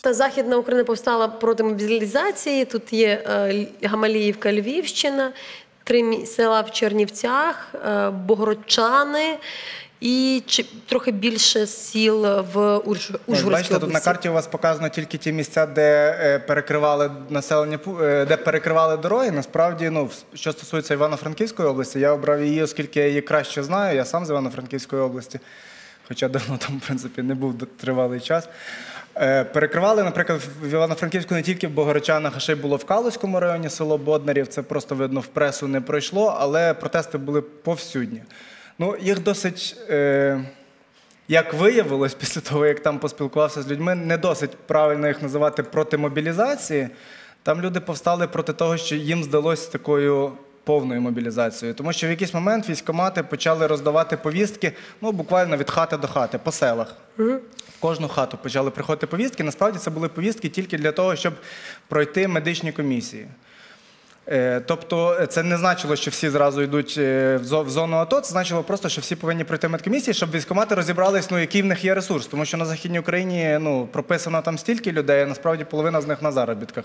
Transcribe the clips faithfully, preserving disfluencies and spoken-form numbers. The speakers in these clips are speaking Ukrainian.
Західна Україна повстала проти мобілізації. Тут є Гамаліївка, Львівщина, три села в Чернівцях, Богородчани і трохи більше сіл в Ужгородській області. Бачите, тут на карті у вас показано тільки ті місця, де перекривали населення, де перекривали дороги. Насправді, ну, що стосується Івано-Франківської області, я обрав її, оскільки я її краще знаю. Я сам з Івано-Франківської області, хоча давно там, в принципі, не був тривалий час. Перекривали, наприклад, в Івано-Франківську не тільки в Богородчанах, а ще й було в Калузькому районі, село Боднарів. Це просто, видно, в пресу не пройшло, але протести були повсюдні. Ну, їх досить, е, як виявилось після того, як там поспілкувався з людьми, не досить правильно їх називати проти мобілізації. Там люди повстали проти того, що їм здалося такою повною мобілізацією. Тому що в якийсь момент військкомати почали роздавати повістки, ну, буквально від хати до хати, по селах. Угу. В кожну хату почали приходити повістки. Насправді це були повістки тільки для того, щоб пройти медичні комісії. Тобто це не значило, що всі зразу йдуть в зону АТО, це значило просто, що всі повинні пройти медкомісії, щоб військкомати розібрались, ну, який в них є ресурс. Тому що на Західній Україні, ну, прописано там стільки людей, а насправді половина з них на заробітках,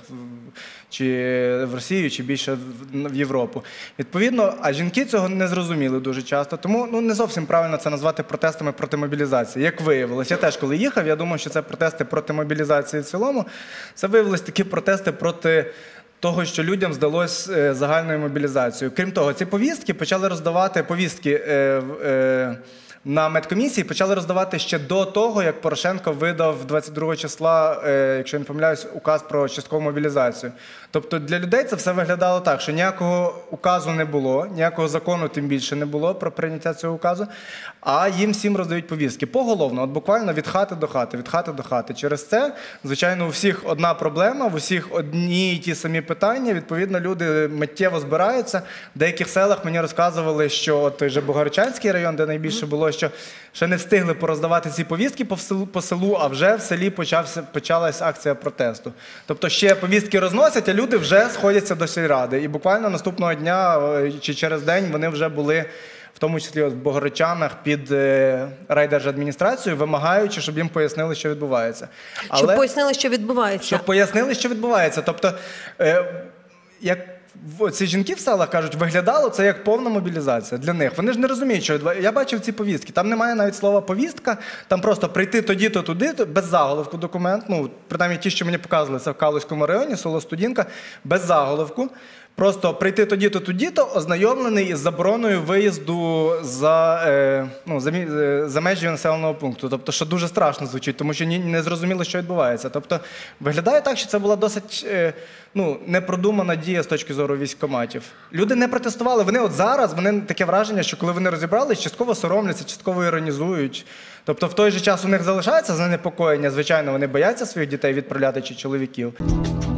чи в Росію, чи більше в Європу. Відповідно, а жінки цього не зрозуміли дуже часто, тому, ну, не зовсім правильно це назвати протестами проти мобілізації. Як виявилось, я теж коли їхав, я думав, що це протести проти мобілізації в цілому, це виявилось такі протести проти того, що людям здалося загальною мобілізацією. Крім того, ці повістки почали роздавати, повістки е, е, на медкомісії почали роздавати ще до того, як Порошенко видав двадцять другого числа, е, якщо я не помиляюсь, указ про часткову мобілізацію. Тобто для людей це все виглядало так, що ніякого указу не було, ніякого закону тим більше не було про прийняття цього указу, а їм всім роздають повістки. Поголовно, от буквально від хати до хати, від хати до хати. Через це, звичайно, у всіх одна проблема, у всіх одні й ті самі питання, відповідно, люди миттєво збираються. В деяких селах мені розказували, що от той же Богородчанський район, де найбільше було, що ще не встигли пороздавати ці повістки по селу, по селу, а вже в селі почався, почалась акція протесту. Тобто ще повістки розносять, а люди вже сходяться до сільради. І буквально наступного дня чи через день вони вже були, в тому числі в Богородчанах, під е, райдержадміністрацією, вимагаючи, щоб їм пояснили, що відбувається. Але, щоб пояснили, що відбувається. Щоб пояснили, що відбувається. Тобто, е, як ці жінки в селах кажуть, виглядало це як повна мобілізація для них. Вони ж не розуміють, що відбувається. Я бачив ці повістки. Там немає навіть слова «повістка», там просто прийти тоді-то, туди-то, без заголовку документ. Ну, принаймні ті, що мені показували, це в Калузькому районі, село Студінка, без заголовку. Просто прийти тоді-то, тоді-то, ознайомлений із забороною виїзду за, е, ну, за, за межі населеного пункту. Тобто, що дуже страшно звучить, тому що не зрозуміло, що відбувається. Тобто, виглядає так, що це була досить е, ну, непродумана дія з точки зору військкоматів. Люди не протестували. Вони от зараз, вони таке враження, що коли вони розібрались, частково соромляться, частково іронізують. Тобто, в той же час у них залишається занепокоєння. Звичайно, вони бояться своїх дітей відправляти чи чоловіків.